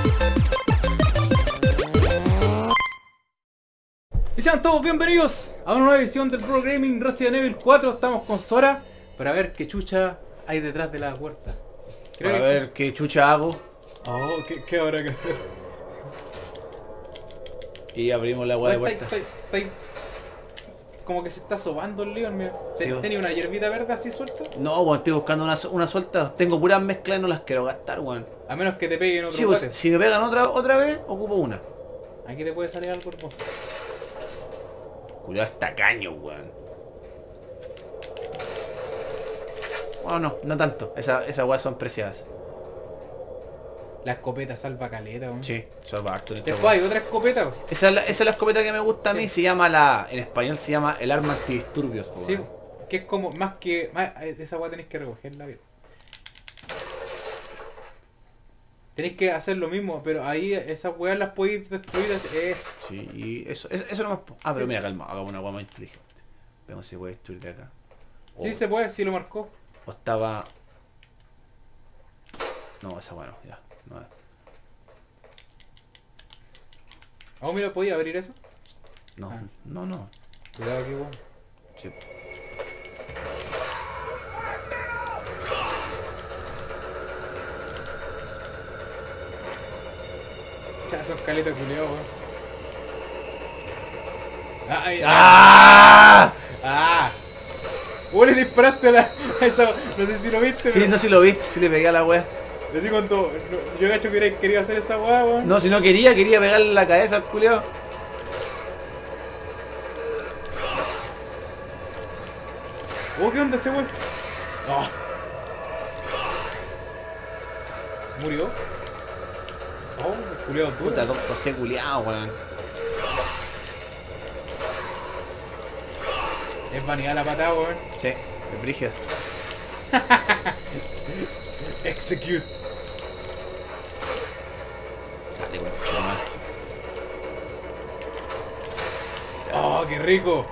Y sean todos bienvenidos a una nueva edición del Pro Gaming Resident Evil 4. Estamos con Sora para ver qué chucha hay detrás de la puerta. Para ver qué chucha hago. Oh, ¿qué habrá que hacer? Y abrimos la hueá de puerta. Como que se está sobando el Leon, mira. Sí, ¿Tenía una hierbita verde así suelta? No, weón, estoy buscando una suelta. Tengo puras mezclas y no las quiero gastar, weón. A menos que te peguen otro Sí, pues, guate. si me pegan otra vez, ocupo una. Aquí te puede salir algo hermoso. Cuidado, está caño, weón. Bueno, no tanto. Esas weas son preciadas. La escopeta salva caleta, weón. Sí, salva harto en esta Después wea. hay otra escopeta, weón. Esa es la escopeta que me gusta a mí. Sí. Se llama en español se llama el arma antidisturbios, po, Sí, weón. que es como esa weá tenéis que recogerla bien. Tenéis que hacer lo mismo, pero ahí esas weas las podéis destruir. Es. Sí, y eso no más. Ah, pero Sí. mira, calma, hagamos una wea más inteligente. Veamos si se puede destruir de acá. Sí se puede, sí lo marcó. O estaba... No, esa bueno, ya. No, Ah, mira, ¿podía abrir eso? no, Ah. no. Cuidado aquí, weón. Sí. Ya, son caletas culiados, weón. ¡Ay! ¡Ah! ¡Ah! Vos le disparaste a esa... No sé si lo viste, Sí, pero... no, si lo vi, si le pegué a la wea. Así cuando... Yo cacho que hubiera querido hacer esa weá, weón. No, si no quería pegarle la cabeza al culiao. Oh, ¿qué onda ese weón? Oh. ¿Murió? Oh, culiado duro. Puta, José culiao, weón. Es vanidad la patada, weón. Sí, es brígida. Execute. Sale con chuma. Oh, qué rico.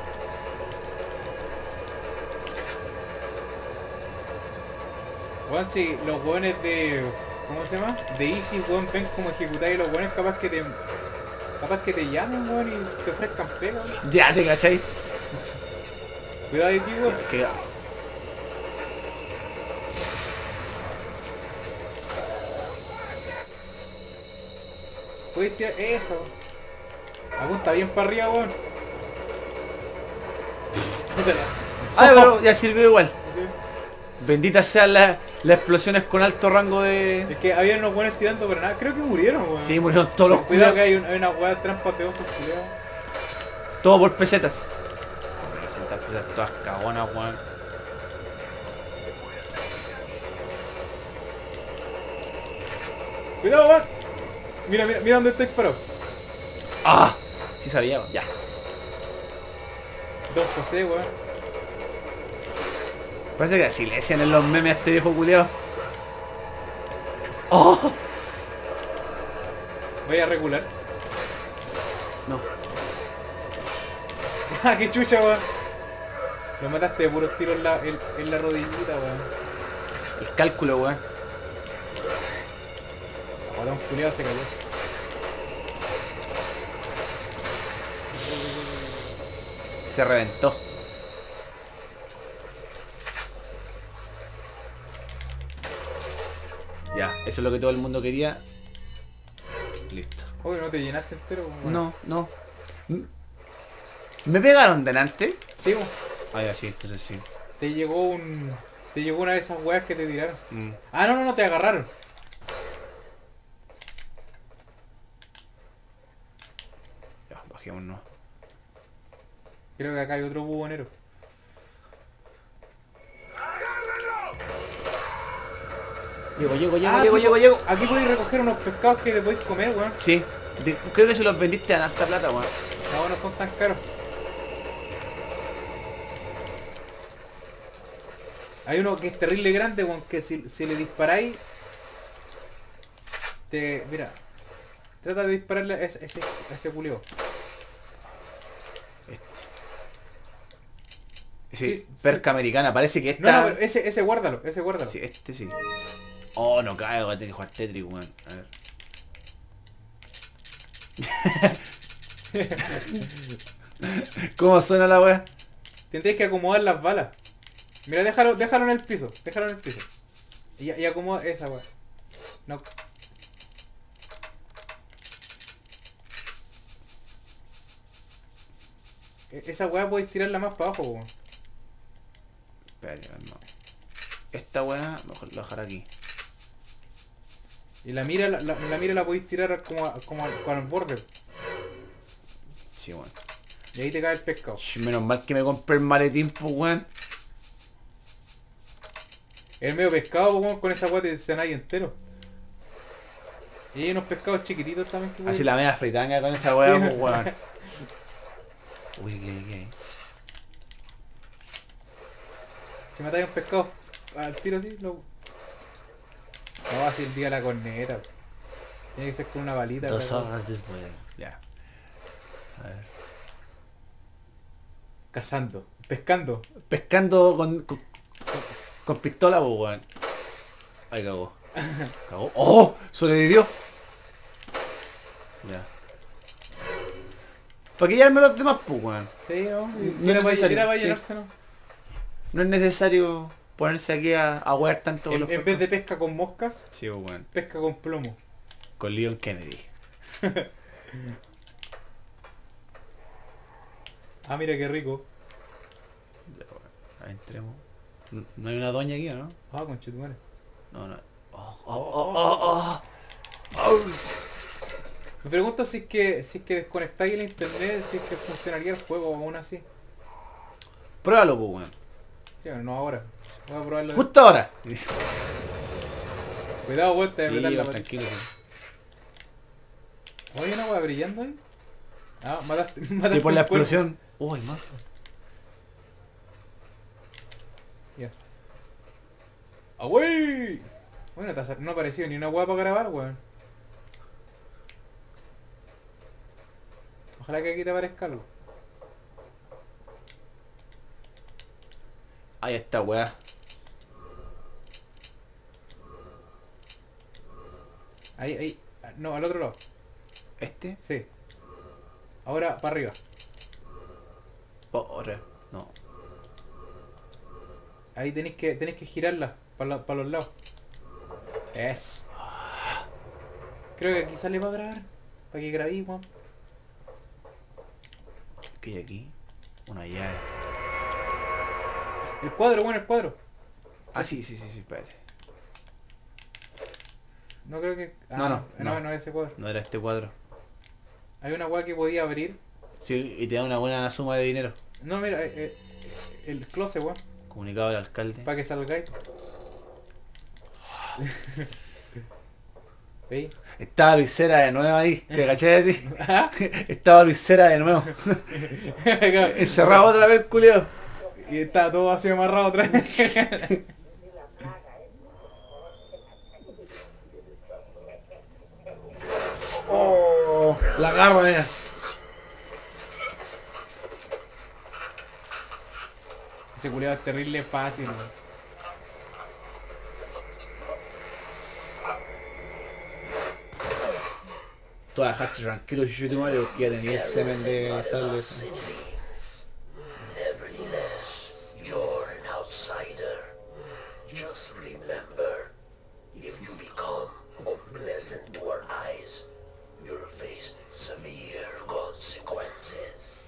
Weón, si los weones de... ¿Cómo se llama? De Easy, weón, ven como ejecutar y los weones capaz que te llamen, weón, y te ofrezcan pega, weón. Ya, ¿te cachai? Cuidado ahí, tío. Sí, que... Puedes tirar eso. Apunta bien para arriba, weón. Pútala. Ah, pero ya sirvió igual. Sí. Benditas sean las explosiones con alto rango de... Es que había unos weones tirando pero nada. Creo que murieron, weón. Sí, murieron todos los Cuidado que culiados. hay una weá de trampas de osos, cuidado. Todo por pesetas. Hombre, 200 pesetas todas cagonas, weón. Cuidado, weón. Mira dónde estoy parado. ¡Ah! Sí sabía, ya. 2 José, weón. Parece que así le decían en los memes a este viejo culiao. ¡Oh! Voy a regular. No. Ah, qué chucha, weón. Lo mataste de puros tiros en la rodillita, weón. El cálculo, weón. Ahora un culiado se cayó. Se reventó. Ya, eso es lo que todo el mundo quería. Listo. Oye, ¿no te llenaste entero, weón? No. ¿Me pegaron delante? Sí, weón. Ah, ya sí, entonces sí. Te llegó una de esas weas que te tiraron. Mm. Ah, no, te agarraron. Ya, bajémonos. Creo que acá hay otro bubonero. Llego. Aquí podéis recoger unos pescados que te podéis comer, weón. Sí, creo que se los vendiste a harta plata, weón. No, no son tan caros. Hay uno que es terrible grande, weón, que si le disparáis... Mira. Trata de dispararle a ese culeo. Sí, Sí, perca sí. americana, parece que No, esta... pero ese guárdalo, ese guárdalo. Sí, este sí. Oh, no cae, voy a tener que jugar Tetris, weón. A ver. ¿Cómo suena la wea? Tendréis que acomodar las balas. Mira, déjalo en el piso. Déjalo en el piso. Y acomoda esa weá. No. Esa weá podéis tirarla más para abajo, weón. Espérate, no. Esta wea, mejor la dejar aquí. Y la mira la podéis tirar como al borde. Sí, weón. Y ahí te cae el pescado. Menos mal que me compré el maletín, pues weón. El medio pescado, weón, con esa weá te cenáis entero. Y hay unos pescados chiquititos también que Así la media fritanga con esa wea, Sí. pues weón. Uy, ¿qué? Si matáis un pescado al tiro así, lo... No, así el día de la corneta. Tiene que ser con una balita. 2 claro. horas después. Ya. A ver. Cazando, pescando. Pescando con pistola, pues weón. Ay, cagó. Cagó. ¡Oh! Sobrevivió. Ya. ¿Para qué llevarme los demás, pues weón? Sí, no, No es necesario, era para sí. llenarse, ¿no? No es necesario ponerse aquí a huear tanto con los En vez de pesca con moscas, Sí, pues weón. pesca con plomo. Con Leon Kennedy. Ah, mira qué rico. Ya, weón. Ahí entremos. No hay una doña aquí, ¿no? Ah, conchetumare. No. Oh. Me pregunto si es que desconectáis el internet, si es que funcionaría el juego aún así. Pruébalo, pues weón. Sí, bueno, no ahora. Voy a probarlo. Justo ahora. Cuidado, vuelta de Sí, apretar la weón, patita. tranquilo. Sí. Oye, una hueá brillando ahí. Ah, mataste Sí, mataste por la un cuervo. explosión. Uy, más. Ya. ¡Ah, wey! Bueno, no ha aparecido ni una hueá para grabar, weón. Ojalá que aquí te aparezca algo. Ahí está, weá. Ahí. No, al otro lado. ¿Este? Sí. Ahora para arriba. Oh, ahora. No. Ahí tenéis que girarla para los lados. Eso. Creo que aquí sale para grabar. Para que grabéis, weón. ¿Qué hay aquí? Una llave. El cuadro, bueno, el cuadro. Ah, sí, espérate. No creo que... No. es ese cuadro. No era este cuadro. Hay una weá que podía abrir. Sí, y te da una buena suma de dinero. No, mira, el closet, weón. Comunicado al alcalde. Para que salgáis. ¿Veis? Estaba Luisera de nuevo ahí. ¿Te caché así? ¿Ah? Estaba Luisera de nuevo. Encerrado otra vez, culio. Y está todo así amarrado otra vez. Oh, la garra, mira. Ese culiado es terrible fácil, weón. Tú dejaste tranquilo, Chuchu Mario, que ya tenía el semen de sable. Nevertheless, you're an outsider. Just remember, if you become unpleasant to our eyes, you'll face severe consequences.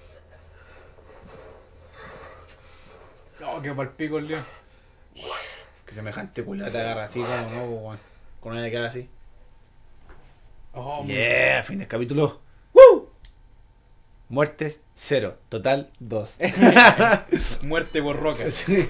No, que palpico el lío. Que semejante culata te agarra así como no, pues, weón. Con una de cara así. Oh, Yeah, fin del capítulo. ¡Woo! Muertes 0, total 2. Muerte por roca. Sí.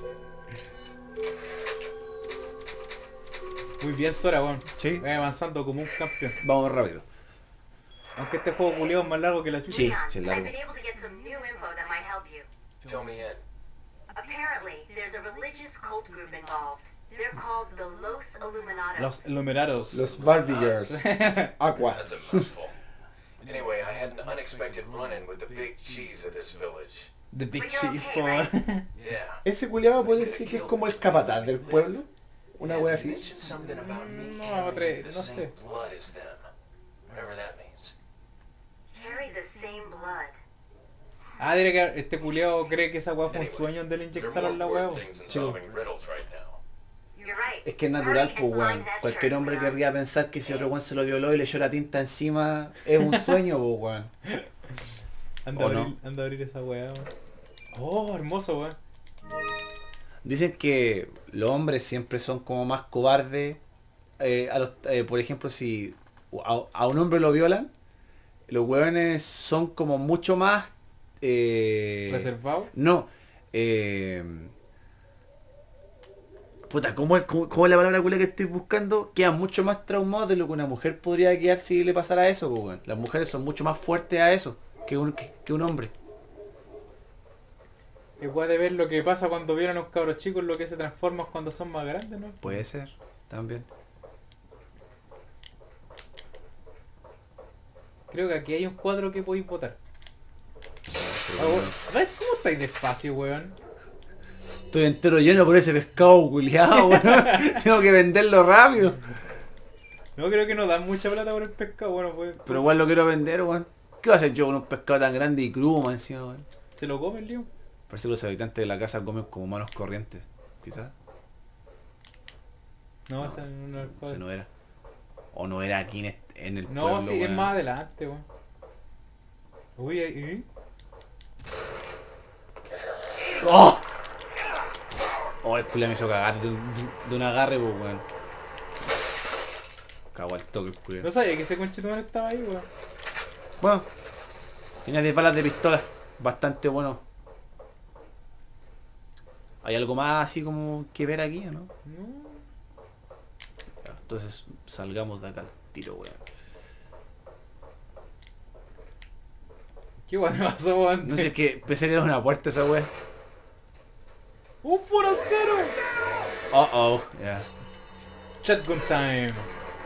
Muy bien, Sora, weón. Sí. Va avanzando como un campeón. Vamos rápido. Aunque este juego culiado es más largo que la chucha. Sí, Leon, sí, I've largo. been able to get some new info that might help you. Fill me in. Apparently, there's a religious cult group involved. They're called the Los Illuminados. Los Illuminados. Los Barbie Girls. Aqua. That's a mouthful. Anyway, I had an unexpected run-in with the big cheese of this village. The Big But you're Cheese, okay, como... right? Yeah. Ese culiado puede decir que es como el capataz del pueblo. Una wea así. Mentioned something about me No, carrying Andre, the no same sé. blood as them. Whatever that means. Ah, diré que este culiao cree que esa weá fue un sueño donde le There are inyectaron la more weá. important things than solving riddles right now. You're right. Es que es natural, Hurry pues, and weón. find that Cualquier church, hombre Leon. querría pensar que si otro weón se lo violó y le echó la tinta encima, es un sueño, pues, weón. Anda, ¿O a no? abrir, anda a abrir esa weá, weón. Oh, hermoso, weón. Dicen que los hombres siempre son como más cobardes. Por ejemplo, si a un hombre lo violan, los weones son como mucho más... Reservado. No. Puta, ¿cómo es la palabra culia que estoy buscando? Quedan mucho más traumados de lo que una mujer podría quedar si le pasara eso, pues, weón. Las mujeres son mucho más fuertes a eso que un hombre. Igual de ver lo que pasa cuando vieron a los cabros chicos, lo que se transforman cuando son más grandes, ¿no? Puede ser, también. Creo que aquí hay un cuadro que podéis votar. Pero bueno, ¿Ves cómo estáis despacio, weón? estoy entero lleno por ese pescado culiado, weón. Tengo que venderlo rápido. No, creo que no dan mucha plata por el pescado, bueno, pues... Pero igual lo quiero vender, weón. ¿Qué va a hacer yo con un pescado tan grande y crudo, man, encima, weón? ¿Se lo come el lío? Parece que los habitantes de la casa comen como manos corrientes, quizás. No, esa no es O sea, no era. O no era aquí en el No, pueblo, sí, es weón. más adelante, weón. Uy, ahí... ¡Oh! Oh, el culiao me hizo cagar de un agarre, pues, weón. Cago al toque el culiao. No sabía que ese conchetumán estaba ahí, weón. Bueno, tenía 10 balas de pistola. Bastante bueno. ¿Hay algo más así como que ver aquí o no? No. Ya, entonces salgamos de acá al tiro, weón. ¿Qué weón me pasó, weón? No sé, es que pensé que era una puerta esa weón. ¡Un forastero! Oh, ya. Shotgun time.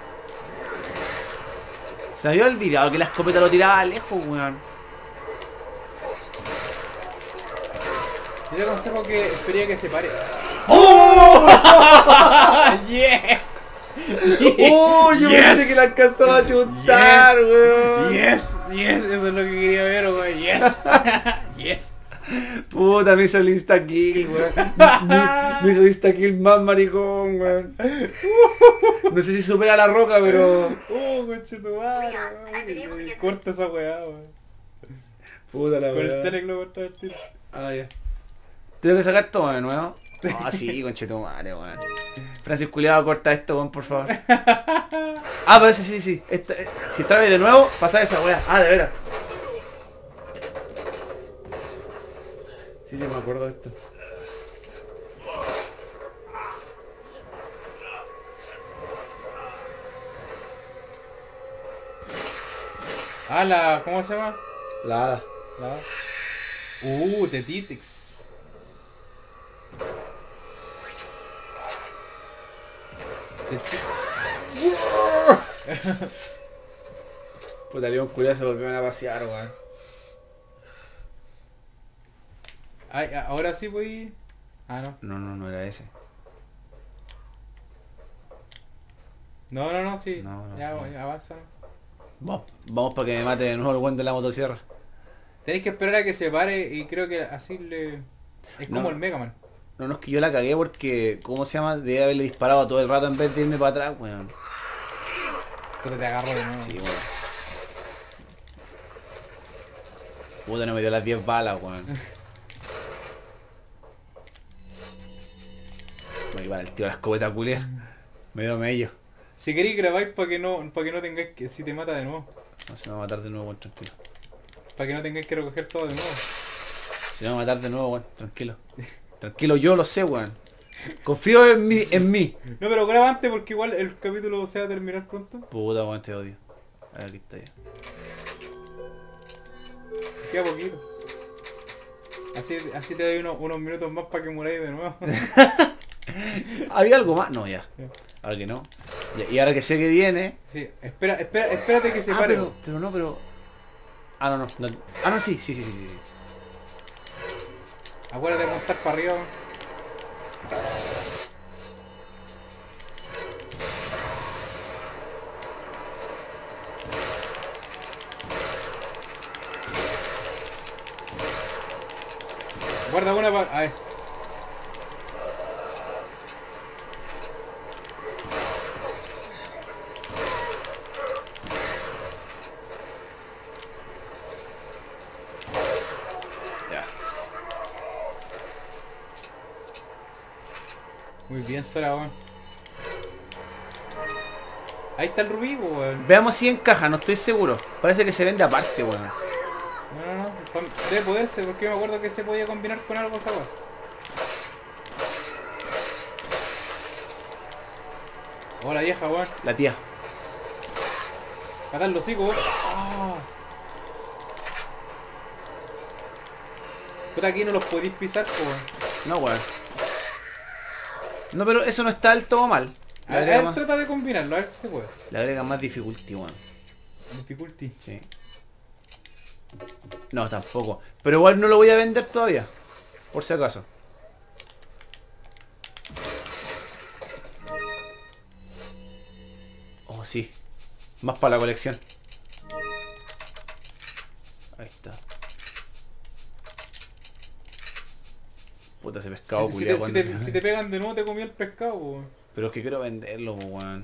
Se había olvidado que la escopeta lo tiraba lejos, weón. Yo te aconsejo que esperé que se pare. ¡Oh! ¡Yes! ¡Oh! Yo Yes. pensé que la alcanzaba a chutar, weón. Yes, eso es lo que quería ver, weón. Yes. Yes. Puta, me hizo el insta-kill, weón. Me hizo el insta-kill más maricón, weón. No sé si supera la roca, pero... Conchetumare, weón. Corta esa weá, weón. Puta la Con el weá. Select lo cortaba el tiro. Ah, ya. ¿Tengo que sacar todo de nuevo? Ah, sí, conchetumare, weón. Francis culiado, corta esto, weón, por favor. Ah, parece, sí. Si traes de nuevo, pasa esa weá. Ah, de veras. Sí, me acuerdo de esto. Ah, ¿cómo se llama? La hada. La... Tetitix. Puta, León culiado se volvieron a pasear, weón. Ay, ahora sí voy... Ah, no. No era ese. No, sí. No, ya, no. voy, avanza. Vamos para que me mate de nuevo el weón de la motosierra. Tenéis que esperar a que se pare y creo que así le... Es como No. el Mega Man. No, es que yo la cagué porque, ¿cómo se llama? Debe haberle disparado todo el rato en vez de irme para atrás, weón. Puta, te agarro de nuevo. Sí, weón. Puta, no me dio las 10 balas, weón. Voy a llevar el tío a la escopeta culia. Me dio medio. Si queréis grabáis para que no tengáis que... Si te mata de nuevo. No, se me va a matar de nuevo, weón, tranquilo. Para que no tengáis que recoger todo de nuevo. Se me va a matar de nuevo, weón, tranquilo. Tranquilo, yo lo sé, weón. Confío en mí. No, pero graba antes porque igual el capítulo se va a terminar pronto. Puta, weón, te odio. A ver, aquí está ya. Queda poquito. Así te doy unos minutos más para que muráis de nuevo. ¿Había algo más? No, ya. Ya. Ahora que no. Ya, y ahora que sé que viene... Sí, espérate que se pare. pero... Ah, no. Ah, no, sí. Acuérdate de apuntar para arriba. Guarda una para... Ah, eso. Ya. Muy bien, Sora, weón. Ahí está el rubí, po, weón. Veamos si encaja, no estoy seguro. Parece que se vende aparte, weón. No. Debe poderse, porque me acuerdo que se podía combinar con algo esa weón. Hola vieja, weón. La tía. Matar los hocico, weón. Ah. Puta, aquí no los podéis pisar, po, weón. No, weón. No, pero eso no está del todo mal. A ver, trata de combinarlo, a ver si se puede. Le agrega más difficulty, weón. Difficulty. Sí. No, tampoco. Pero igual no lo voy a vender todavía. Por si acaso. Oh, sí. Más para la colección. Ahí está. Puta, ese pescado culiao cuando se- Si te pegan de nuevo te comí el pescado, po, weón. Pero es que quiero venderlo, po, weón.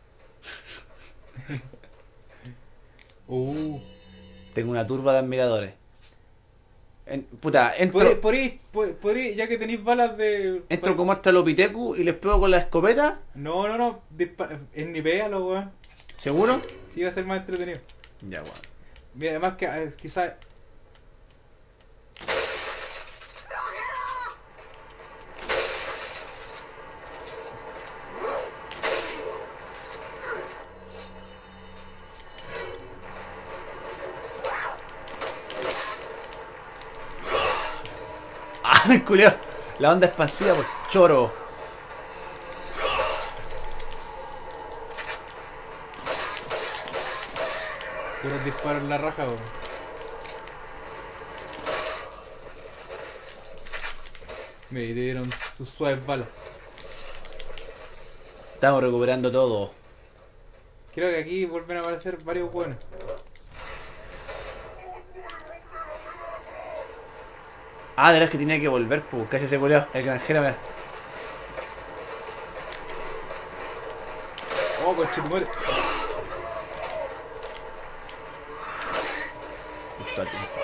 Tengo una turba de admiradores. Puta, entro Ya que tenéis balas de... como Australopithecus y les pego con la escopeta. No. Snipéalo, weón. ¿Seguro? Sí, va a ser más entretenido. Ya, weón. Mira, además que quizás... ¡Ah, culiao! La onda expansiva por choro. Puros disparos en la raja, weón. Me dieron sus suaves balas. Estamos recuperando todo. Creo que aquí vuelven a aparecer varios buenos. Ah, de verdad que tenía que volver, pues. Casi se culiao. El granjero, mira. Oh, conchetumare. Justo a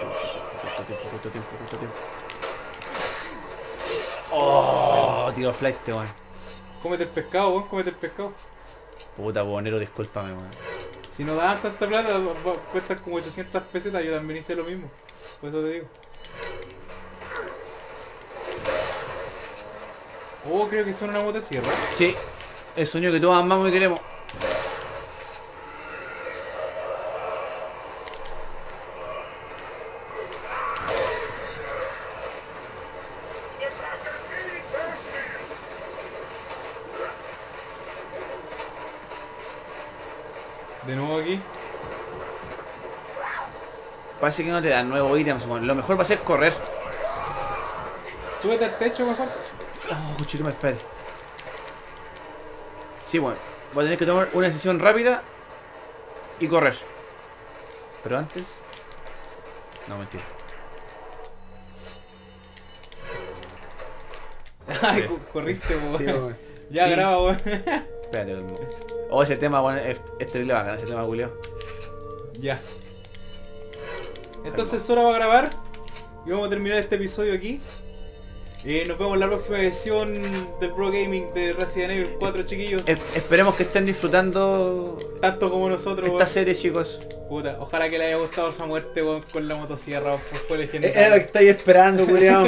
tiempo. Oh, tiro flight, weón. Cómete el pescado, weón, cómete el pescado. Puta, bonero, discúlpame, weón. Si no daban tanta plata, cuestan como 800 pesetas, yo también hice lo mismo. Por eso te digo. Oh, creo que son una motosierra. Sí, el sueño que todos amamos y queremos. De nuevo aquí. Parece que no te dan nuevos ítems, weón. Lo mejor va a ser correr. Súbete al techo mejor. Oh, cuchillo, me espérate. Sí, bueno. Voy a tener que tomar una decisión rápida y correr. Pero antes... No, mentira. Ay, Sí, corriste, weón. Sí, weón. Ya Sí. graba, weón. Espérate, weón. Oh, ese tema, weón, es terrible bacán, ese tema, Julio. Ya. Entonces Sora va a grabar y vamos a terminar este episodio aquí. Nos vemos en la próxima edición del Pro Gaming de Resident Evil 4, chiquillos. Esperemos que estén disfrutando Tanto como nosotros, esta weón. serie, chicos. Puta, ojalá que le haya gustado esa muerte, weón, con la motosierra, por fue genial. Era lo que estáis esperando, Julio.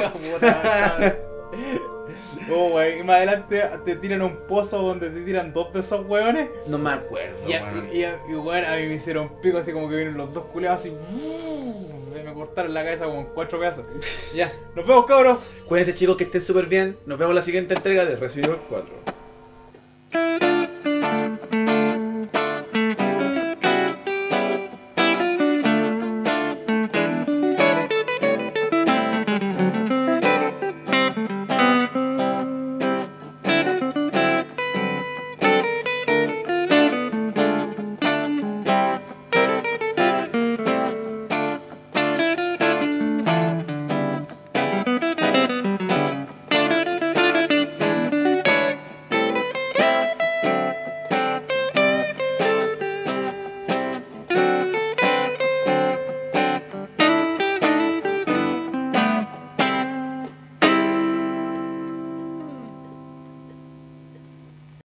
Oh, weón, y más adelante te tiran a un pozo donde te tiran dos de esos weones. No me acuerdo, weón. Y weón, a mí me hicieron pico así como que vienen los dos culeados así. Me cortaron la cabeza como en 4 pedazos. Ya, nos vemos, cabros. Cuídense, chicos, que estén súper bien. Nos vemos en la siguiente entrega de Resident Evil 4.